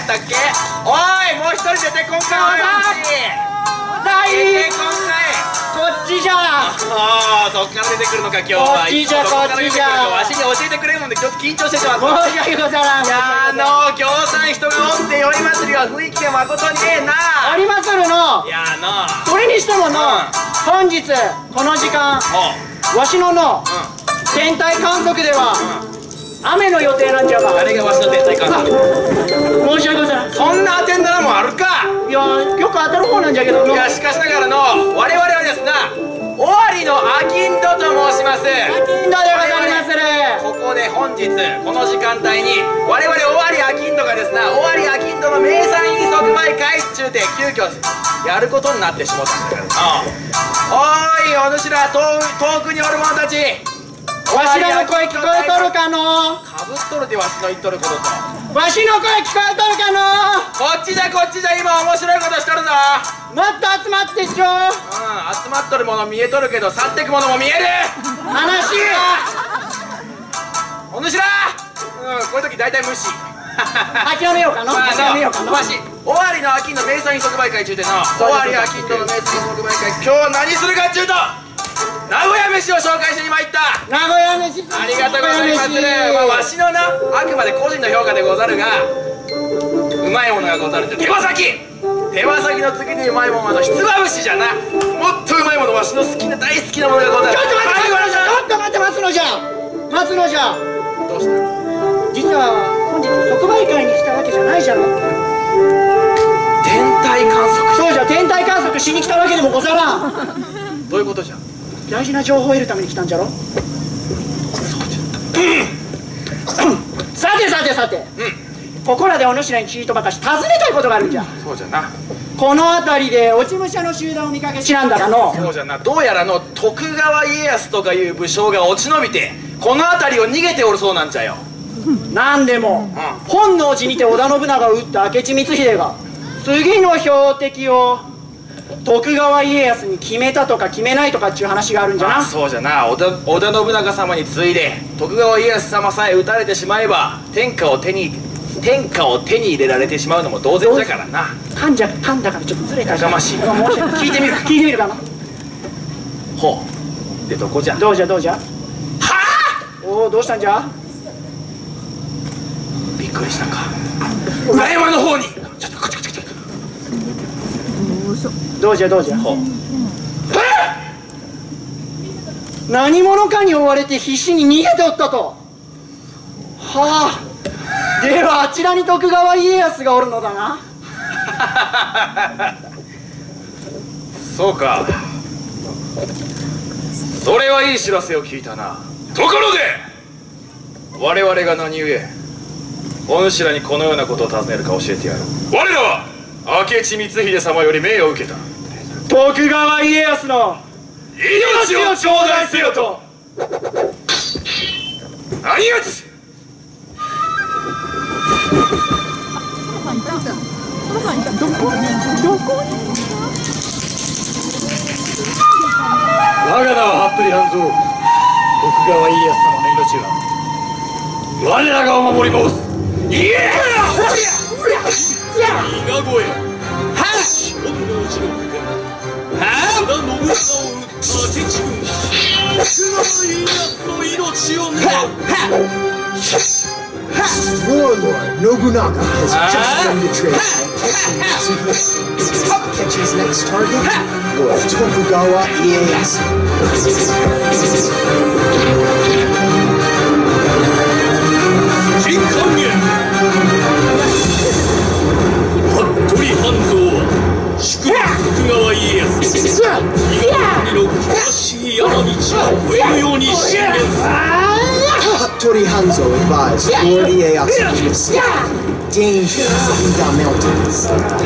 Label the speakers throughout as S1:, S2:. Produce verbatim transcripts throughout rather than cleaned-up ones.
S1: ったっけ。おい、もう一人出てこんか。おい、出てこんかい。
S2: こっちじゃ。
S1: ああ、そっから出てくるのか今日は。
S2: こっちじゃ、こっちじゃ。
S1: わしに教えてくれるもんでちょっと緊張してしまった。
S2: 申し訳ござらん。
S1: いやあのぎょうさん人がおって宵祭りは雰囲気がまことにええな。
S2: ありまするの。
S1: いやあの
S2: それにしてもの、本日この時間わしのの天体観測では雨の予定なんじゃが。
S1: 誰がわしの天体観測。
S2: 申し訳ござらん。
S1: そんな当てんだらもんあるか。
S2: いやよく当たる方なんじゃけどの。
S1: いやしかしながらの我々はですな、尾張のアキンドと申します。
S2: アキンドでございまする。
S1: ここで本日この時間帯に我々尾張アキンドがですな、尾張アキンドの名産品即売会っちゅうて急遽やることになってしもたんだからな。おいお主ら遠遠くにおる者たち、
S2: わしらの声聞こえとるかの。
S1: かぶっとるでわしの言っとることと。
S2: わしの声聞こえとるかの。
S1: こっちじゃこっちじゃ、今面白いことしとるぞ。
S2: もっと集まってちょ。
S1: うん、集まっとるもの見えとるけど去ってくものも見える。
S2: 話
S1: お主ら、うん、こういう時大体無視。
S2: 諦めようかの。諦めようかの。
S1: わし尾張の秋の名産品即売会中での尾張秋の名産品即売会、今日は何するかっちゅうと名古屋飯を紹介しに参った。
S2: 名古屋飯。
S1: ありがとうございます。まあわしのな、あくまで個人の評価でござるが、うまいものがござるって手羽先。手羽先の次にうまいものはひつまぶしじゃな。もっとうまいもの、わしの好きな大好きなものがござる。
S2: ちょっと待って、ちょっと待って、待つのじゃ。待つのじゃ。
S1: どうした。
S2: 実は本日即売会に来たわけじゃないじゃろ。
S1: 天体観測。
S2: そうじゃ、天体観測しに来たわけでもござらん。
S1: どういうことじゃ。
S2: 大事な情報を得るために来たんじゃろ。さてさてさて、ここらでお主らにちいとばかし尋ねたいことがあるんじゃ。
S1: そうじゃな。
S2: この辺りで落ち武者の集団を見かけ知らんだらの。
S1: そうじゃな。どうやらの徳川家康とかいう武将が落ち延びてこの辺りを逃げておるそうなんじゃよ。
S2: なんでも、うん、本能寺にて織田信長を討った明智光秀が次の標的を徳川家康に決めたとか決めないとかっていう話があるんじゃな。
S1: そうじゃな。織田、織田信長様に次いで徳川家康様さえ討たれてしまえば天下を手に天下を手に入れられてしまうのも同然だからな。
S2: 噛んじゃ噛んだからちょっとずれた。
S1: やかましい。
S2: 聞いてみるか聞いてみるかな。
S1: ほう。でどこじゃ。
S2: どうじゃどうじゃ。は
S1: あ。
S2: おお、どうしたんじゃ。
S1: びっくりしたか。裏山の方に。ちょっとこっちこっちこっち。
S2: どうじゃどうじゃ。
S1: ほう。
S2: 何者かに追われて必死に逃げておったと。はあ。ではあちらに徳川家康がおるのだな。
S1: そうか。それはいい知らせを聞いたな。ところで我々が何故お主らにこのようなことを尋ねるか教えてやる。我らは明智光秀様より命を受けた
S2: 徳川家康の
S1: 命を頂戴せよと。何やつ。
S3: 我が名は服部半蔵。徳川家康様の命は我らがお守り申す。いや伊賀越えはっ四国のうちの部下織田信長を討った明智軍徳川家康の命を狙う。
S4: Warlord Nobunaga has just penetrated Akechi's next target was Tokugawa Ieyasu.
S3: 新官言服部半蔵は宿徳川家康伊賀国の険しい山道を越えるように進言する。
S4: Hattori Hanzo advised Lord Ieyasu to escape dangerous Iga Mountains.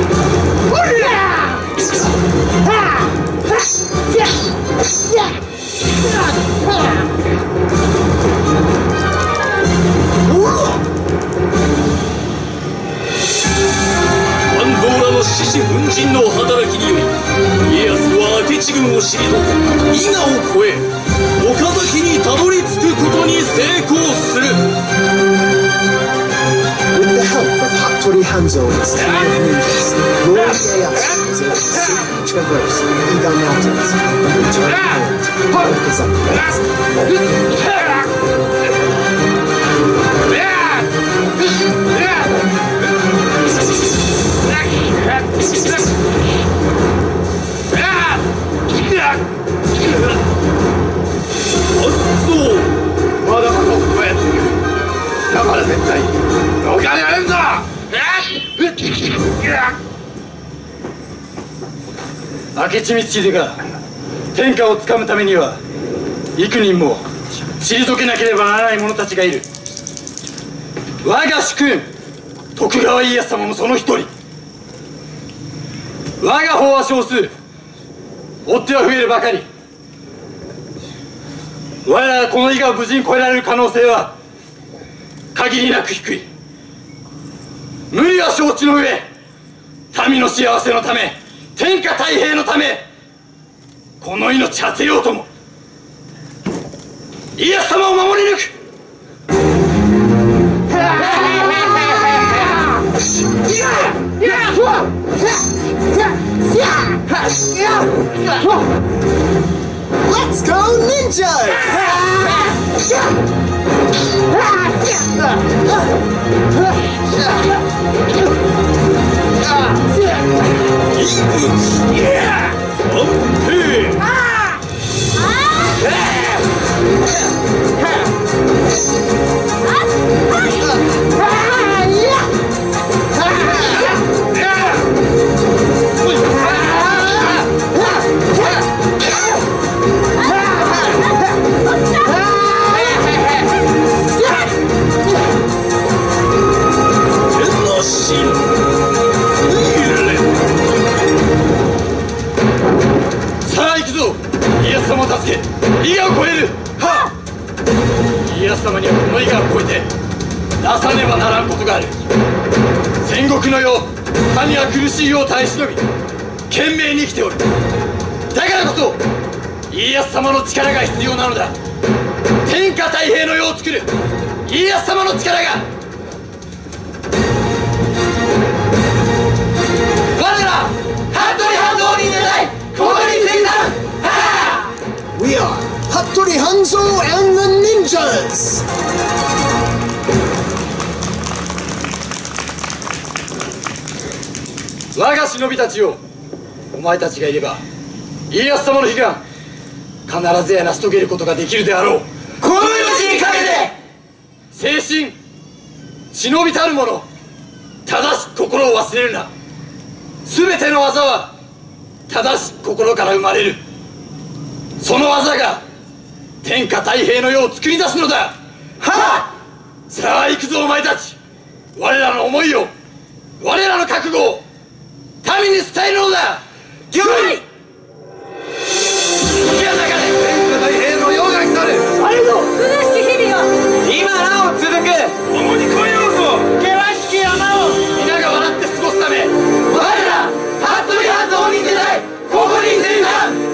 S3: 半蔵らの獅子奮陣の働きにより家康は明智軍を退き伊賀を越え岡崎にたどり着くことに成功する。
S4: With the help of Hattori Hanzo Yakuza is team of ninjas. Lord Ieyasu is able to safely traverse the Iga Mountains and return home to Okazaki.
S3: まだまだこうやってる。だから絶対お金やれんぞ。明智光秀が天下をつかむためには幾人も退けなければならない者たちがいる。我が主君徳川家康様もその一人。我が方は少数、追っては増えるばかり。我らがこの伊賀を無事に越えられる可能性は限りなく低い。無理は承知の上、民の幸せのため、天下太平のため、この命果てようとも家康様を守り抜く。
S4: Let's go ninjas!
S3: さあ行くぞ、家康様を助け伊賀を越える。はっ、家康様にはこの伊賀を越えてなさねばならんことがある。戦国の世、民は苦しい世を耐え忍び懸命に生きておる。だからこそ家康様の力が必要なのだ。天下太平の世を作る家康様の力が。我ら服部半蔵に願いここに生産。
S4: We are Hattori Hanzo and the Ninjas!
S3: 我が忍びたちよ、お前たちがいれば家康様の悲願必ずや成し遂げることができるであろう。この命にかけて精神忍びたる者、ただし心を忘れるな。全ての技はただし心から生まれる。その技が天下太平の世を作り出すのだ。はっ、さあ行くぞお前たち。我らの思いを、我らの覚悟を民に伝えるのだ。よいいや、だから天下太平の世が来たる。ありがとう。
S2: 苦しき日々は
S3: 今なお続く。共に来ようぞ。
S2: 険しき山を
S3: 皆が笑って過ごすため、我ら服部半蔵に願いここに生産。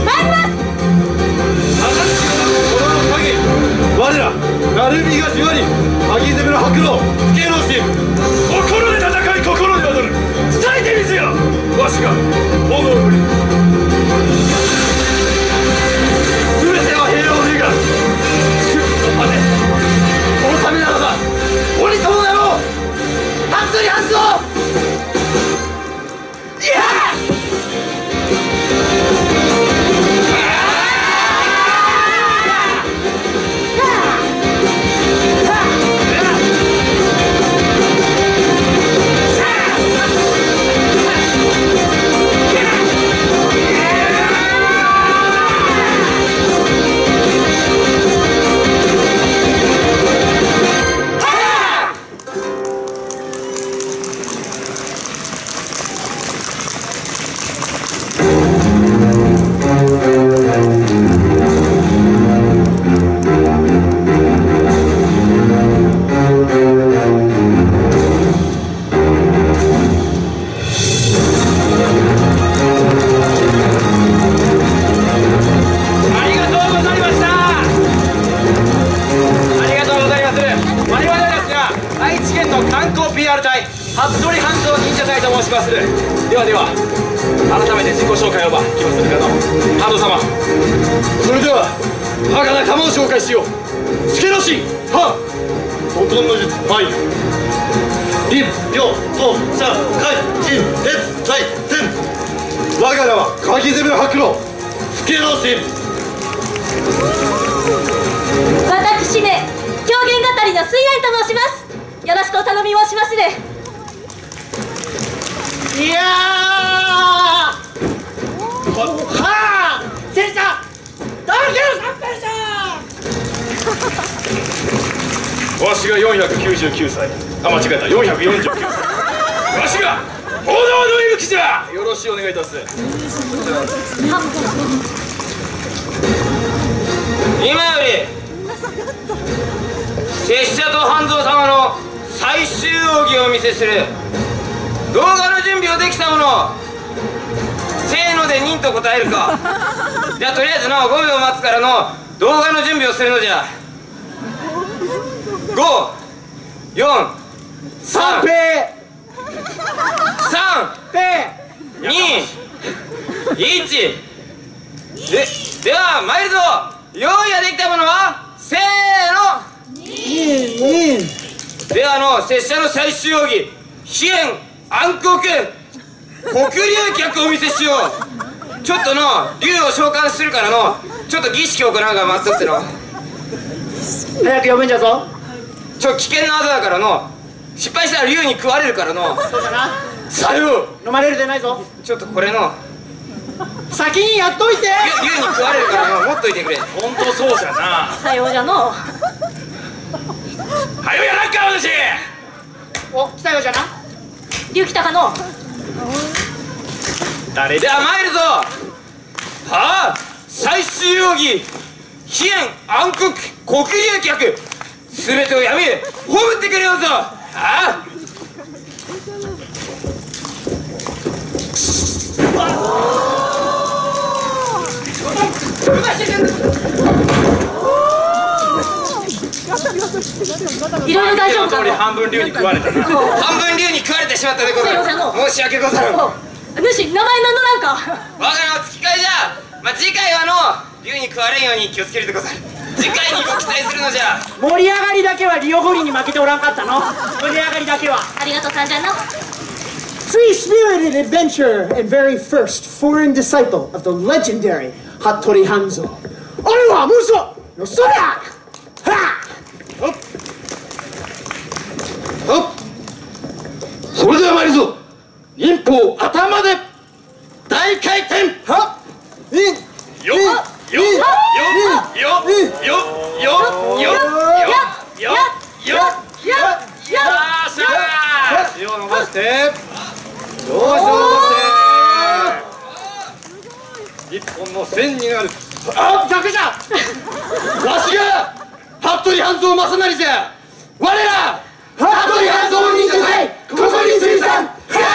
S3: 我ら鳴海東に炎を振り、全ては平和を願う主のため。そのためならば鬼ともなろう。服部半蔵。いや
S5: 私め狂言語りの水蓮と申します。よろしくお頼み申しまする。
S2: いやーはあ先生だけの三平さん。
S3: わしがよんひゃくきゅうじゅうきゅうさい、あ、間違えた、よんひゃくよんじゅうきゅうさい。わしが大縄の息吹じゃ。よろしくお願いいたす。
S6: 今より拙者と半蔵様の最終奥義をお見せする。動画の準備をできた者、せーので忍と答えるか。じゃあとりあえずのごびょう待つからの動画の準備をするのじゃ。ご、よん、さん、
S2: 三平
S6: さん、に、いち。で、では参るぞ。用意ができたものはせーの。ではの拙者の最終奥義、飛燕暗黒黒龍脚をお見せしよう。ちょっとの龍を召喚するからのちょっと儀式を行うが待っとっての。
S2: 早く呼ぶんじゃぞ。
S6: ちょ危険な技だからの、失敗したら龍に食われるからの。
S2: そうだな。
S6: さよう。
S2: 飲まれるでないぞ。
S6: ちょっとこれの
S2: 先にやっといて。
S6: 龍に食われるからの、持っといてくれ。
S3: 本当そうじゃな。
S5: さようじゃの。
S3: はよやらんか私。
S2: お、来たようじゃな。
S5: 龍来たかの。
S3: 誰だ。
S6: では参るぞ。はあ、最終奥義飛燕暗黒黒龍脚、すべてをやめ葬ってくれようぞ。ああ、
S5: いろいろ大丈夫かの。
S3: 半分龍に食われたな。
S6: 半分龍に食われてしまったでござる。申し訳ござらん。我が
S5: お主名前名乗らんか。
S6: の付き替えじゃ。まあ、次回はの龍に食われんように気をつけるでござる。次回にご期待するのじゃ。
S2: 盛り上がりだけはリオゴリに負けておらんかったの。盛り上がりだけは。
S5: ありがとうさんじゃの。
S4: Free-spirited adventurer and very first foreign disciple of the legendary Hattori Hanzo. Orewa Muso no Sora! Ha!
S3: それでは参るぞ。忍法頭で大回転。はっよよよよよよよよよよよよっしゃー。手を伸ばして、両足を伸ばして一本の線になる。あ、逆じゃ。わしが服部半蔵正成じゃ。我ら服部半蔵忍者隊ここに水産。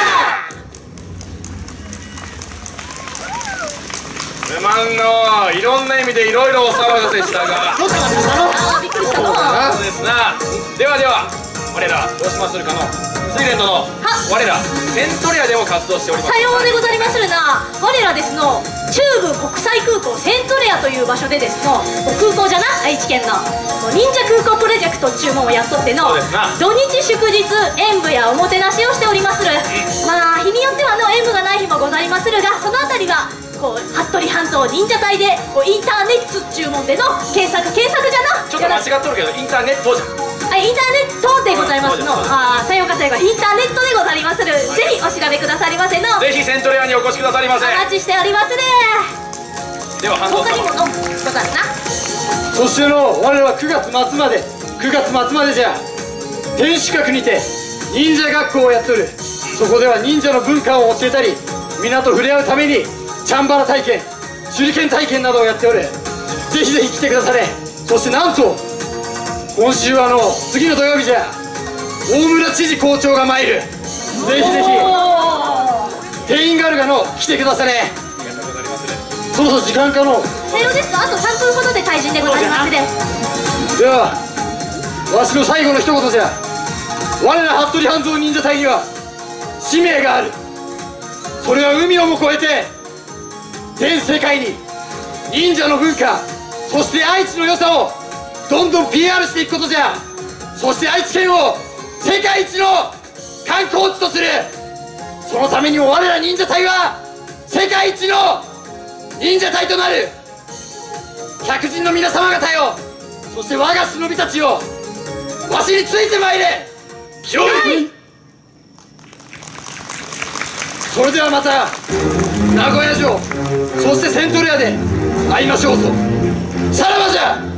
S3: すまんの、いろんな意味でいろいろお騒がせしたが。
S2: どうしたの。
S5: ああ、びっくりしたの。
S3: そうですな。ではでは我らどうしまするかの。
S1: 水蓮殿、我らセントレアでも活動しております。
S5: さようでござりまするな。我らですの中部国際空港セントレアという場所でですの空港じゃな、愛知県の忍者空港プロジェクトっちゅうもんをやっとっての
S1: そうですな。
S5: 土日祝日演舞やおもてなしをしておりまする。まあ日によってはの演舞がない日もござりまするが、そのあたりはこう服部半島忍者隊でこうインターネットっちゅうもんでの検索検索じゃな。
S1: ちょっと間違っとるけどインターネットじゃん。
S5: はい、インターネットでございますの。
S1: そうです
S5: ああ、さようかさようか、インターネットでござりまする。ぜひお調べくださりませの。
S1: ぜひセントレアにお越しくださりませ。
S5: お待ちしておりますね。
S1: では半蔵
S5: 他にも
S1: 様、
S5: のござるな。
S3: そしての我らはくがつまつまでくがつまつまでじゃ天守閣にて忍者学校をやっとる。そこでは忍者の文化を教えたり、皆と触れ合うためにチャンバラ体験、手裏剣体験などをやっておる。ぜひぜひ来てくだされ。そしてなんと今週はあの次の土曜日じゃ大村知事校長が参る。ぜひぜひ定員があるがの来てくだされ。そろそろ時間かの。
S5: さようですとあとさんぷんほどで退陣でございますで。
S3: ではわしの最後の一言じゃ。我ら服部半蔵忍者隊には使命がある。それは海をも越えて全世界に忍者の文化、そして愛知の良さをどんどん ピーアール していくことじゃ。そして愛知県を世界一の観光地とする。そのためにも我ら忍者隊は世界一の忍者隊となる。百人の皆様方よ、そして我が忍びたちよ、わしについてまいれ。よい。それではまた名古屋城、そしてセントレアで会いましょうぞ。さらばじゃ。